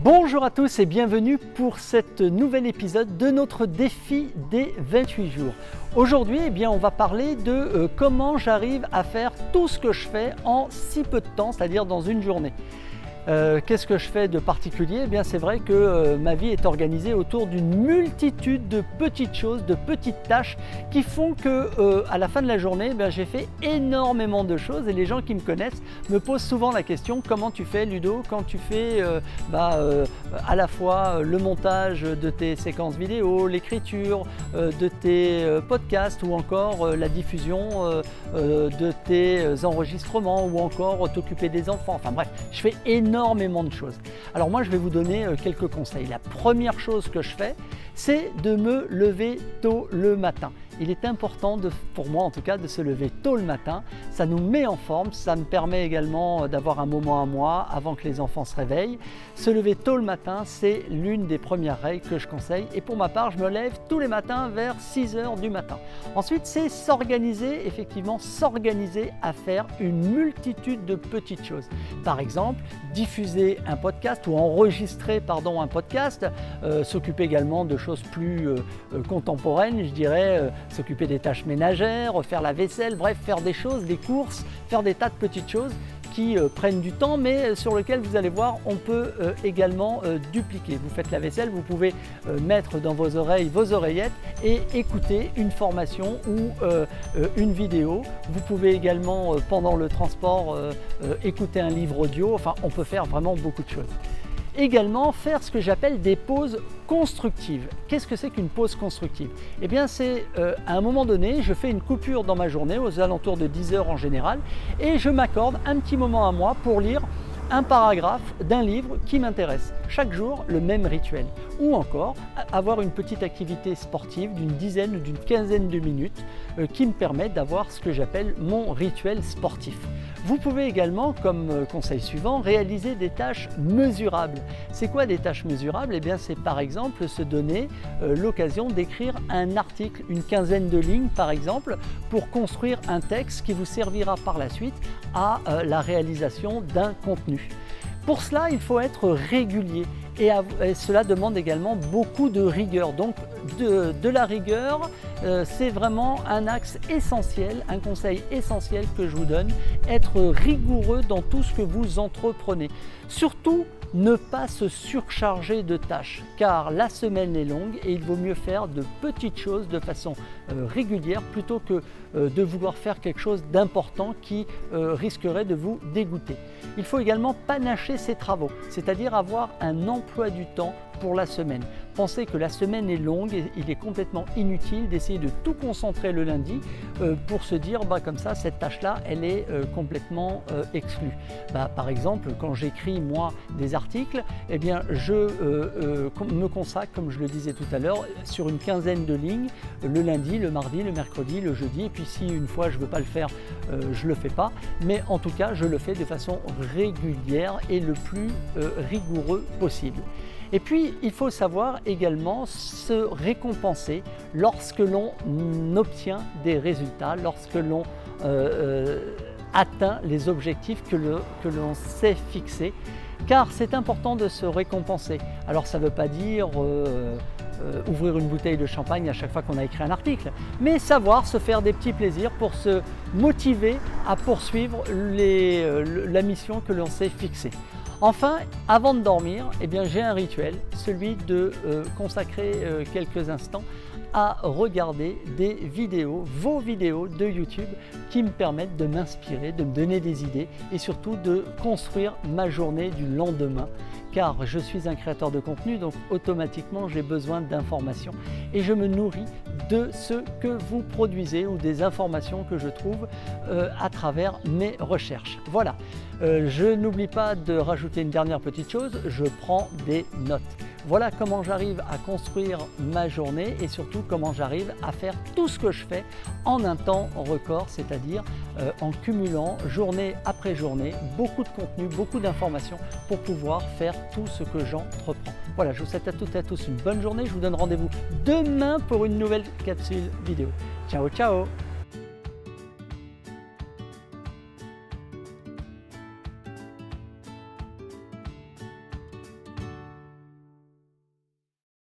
Bonjour à tous et bienvenue pour cet nouvel épisode de notre défi des 28 jours. Aujourd'hui, on va parler de comment j'arrive à faire tout ce que je fais en si peu de temps, c'est-à-dire dans une journée. Qu'est-ce que je fais de particulier? C'est vrai que ma vie est organisée autour d'une multitude de petites choses, de petites tâches qui font que à la fin de la journée, j'ai fait énormément de choses et les gens qui me connaissent me posent souvent la question: comment tu fais, Ludo, quand tu fais à la fois le montage de tes séquences vidéo, l'écriture de tes podcasts ou encore la diffusion de tes enregistrements ou encore t'occuper des enfants. Enfin bref, je fais énormément de choses. Alors moi, je vais vous donner quelques conseils. La première chose que je fais, c'est de me lever tôt le matin. Il est important, pour moi en tout cas, de se lever tôt le matin. Ça nous met en forme, ça me permet également d'avoir un moment à moi avant que les enfants se réveillent. Se lever tôt le matin, c'est l'une des premières règles que je conseille. Et pour ma part, je me lève tous les matins vers 6 h du matin. Ensuite, c'est s'organiser, effectivement, s'organiser à faire une multitude de petites choses. Par exemple, diffuser un podcast ou enregistrer un podcast, s'occuper également de choses plus contemporaines, je dirais, s'occuper des tâches ménagères, faire la vaisselle, bref, faire des choses, des courses, faire des tas de petites choses qui prennent du temps, mais sur lesquelles vous allez voir, on peut également dupliquer. Vous faites la vaisselle, vous pouvez mettre dans vos oreilles vos oreillettes et écouter une formation ou une vidéo. Vous pouvez également, pendant le transport, écouter un livre audio. Enfin, on peut faire vraiment beaucoup de choses. Également faire ce que j'appelle des pauses constructives. Qu'est-ce que c'est qu'une pause constructive? C'est à un moment donné, je fais une coupure dans ma journée, aux alentours de 10 h en général, et je m'accorde un petit moment à moi pour lire un paragraphe d'un livre qui m'intéresse. Chaque jour, le même rituel. Ou encore, avoir une petite activité sportive d'une dizaine ou d'une quinzaine de minutes qui me permet d'avoir ce que j'appelle mon rituel sportif. Vous pouvez également, comme conseil suivant, réaliser des tâches mesurables. C'est quoi des tâches mesurables? C'est par exemple se donner l'occasion d'écrire un article, une quinzaine de lignes par exemple, pour construire un texte qui vous servira par la suite à la réalisation d'un contenu. Pour cela, il faut être régulier et cela demande également beaucoup de rigueur. Donc de la rigueur, c'est vraiment un axe essentiel, un conseil essentiel que je vous donne, être rigoureux dans tout ce que vous entreprenez. Surtout, ne pas se surcharger de tâches car la semaine est longue et il vaut mieux faire de petites choses de façon régulière plutôt que de vouloir faire quelque chose d'important qui risquerait de vous dégoûter. Il faut également panacher ses travaux, c'est-à-dire avoir un emploi du temps pour la semaine. Pensez que la semaine est longue et il est complètement inutile d'essayer de tout concentrer le lundi pour se dire comme ça cette tâche-là elle est complètement exclue. Par exemple, quand j'écris moi des articles, je me consacre, comme je le disais tout à l'heure, sur une quinzaine de lignes le lundi, le mardi, le mercredi, le jeudi, et puis si une fois je ne veux pas le faire, je ne le fais pas, mais en tout cas je le fais de façon régulière et le plus rigoureux possible. Et puis, il faut savoir également se récompenser lorsque l'on obtient des résultats, lorsque l'on atteint les objectifs que l'on s'est fixés, car c'est important de se récompenser. Alors, ça ne veut pas dire ouvrir une bouteille de champagne à chaque fois qu'on a écrit un article, mais savoir se faire des petits plaisirs pour se motiver à poursuivre la mission que l'on s'est fixée. Enfin, avant de dormir, j'ai un rituel, celui de consacrer quelques instants à regarder des vidéos, vos vidéos de YouTube qui me permettent de m'inspirer, de me donner des idées et surtout de construire ma journée du lendemain. Car je suis un créateur de contenu, donc automatiquement j'ai besoin d'informations et je me nourris de ce que vous produisez ou des informations que je trouve à travers mes recherches. Voilà, je n'oublie pas de rajouter une dernière petite chose, je prends des notes. Voilà comment j'arrive à construire ma journée et surtout comment j'arrive à faire tout ce que je fais en un temps record, c'est-à-dire en cumulant journée après journée beaucoup de contenu, beaucoup d'informations pour pouvoir faire tout ce que j'entreprends. Voilà, je vous souhaite à toutes et à tous une bonne journée. Je vous donne rendez-vous demain pour une nouvelle capsule vidéo. Ciao, ciao!